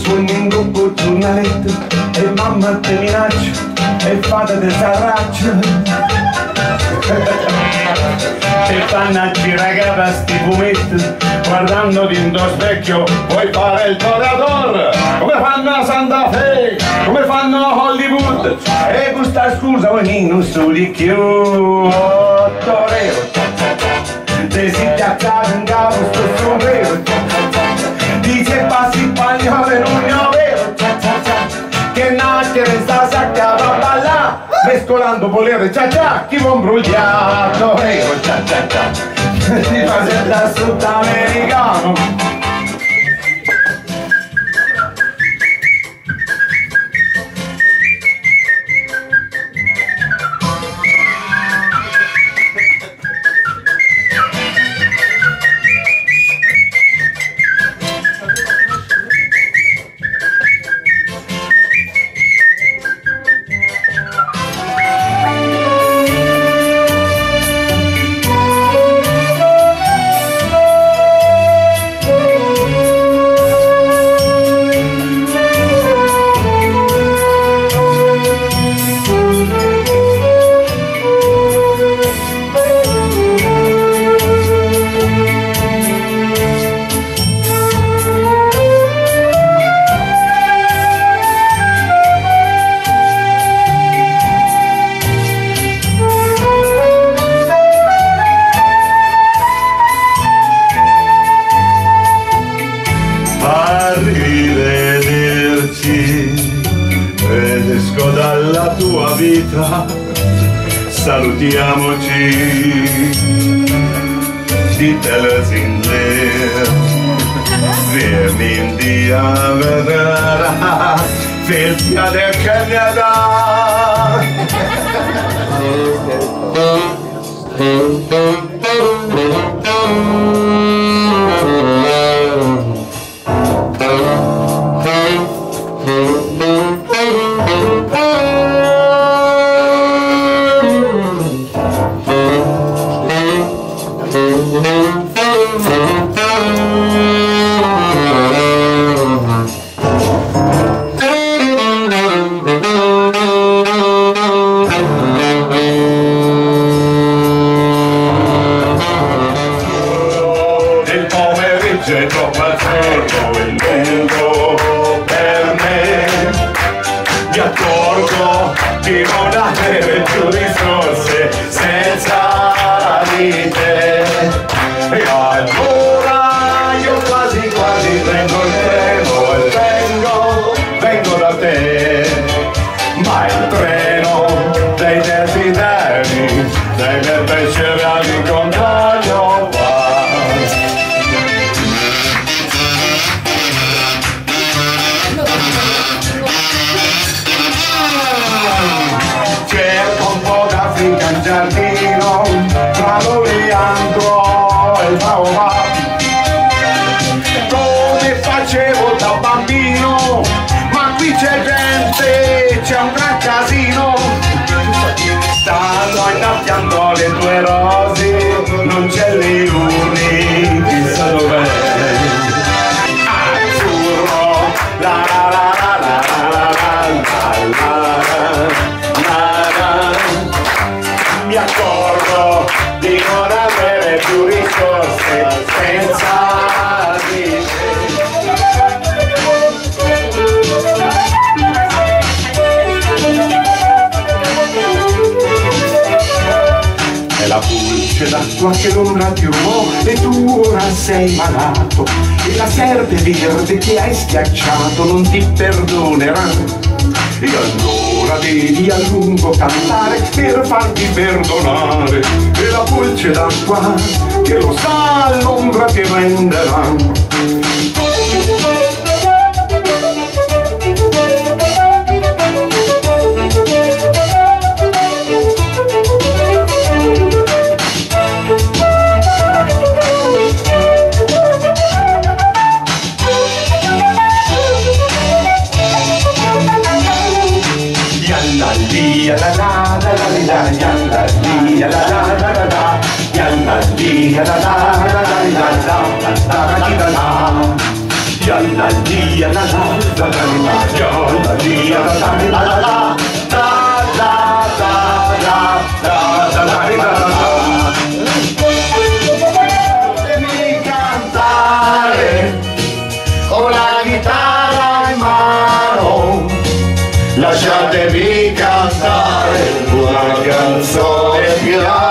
pugno un giornaletto e mamma te minaccia e fate de sarraccia. E fanno a girare a sti fumetti, guardando dentro specchio, vuoi fare il toreador? Come fanno a Santa Fe, come fanno a Hollywood, e questa scusa vuoi non soli più. Torero, te si piacciava in capo sto sombrero, dice passi spagnolo e non ne avevo, che nascere sta sacca va a ballare, mescolando polere cia cia, chi vuol brugliato, cia cia cia, si fa sempre sudamericano. Ed esco dalla tua vita, salutiamoci, ditelo in leer, wir nehmen die Avera, fehlt ja der Kanada. È troppo azzurro il mondo per me, mi accorgo di non avere più risorse senza di te, e allora io quasi quasi prendo il treno e vengo da te, ma il treno dei desideri, dei miei pensieri all'incontrario va. In giardino, tra l'oliandro e il baobab, come facevo da bambino, ma qui c'è gente, c'è un gran casino, stanno innaffiando le tue rosi, non c'è le uni, chissà dov'è. Azzurro, la la la la la la la la la, mi accorgo di non avere più risorse senza di te. È la pulce d'acqua che l'ombra ti rubò e tu ora sei malato, e la serpe verde che hai schiacciato non ti perdonerà. E allora devi a lungo cantare per farti perdonare, e la pulce d'acqua che lo sa l'ombra ti renderà. Yalla dia la la la la la, yalla dia la la la la la, da da da da da da da da da. Fatemi cantare con la chitarra in mano, lasciatemi cantare una canzone piano.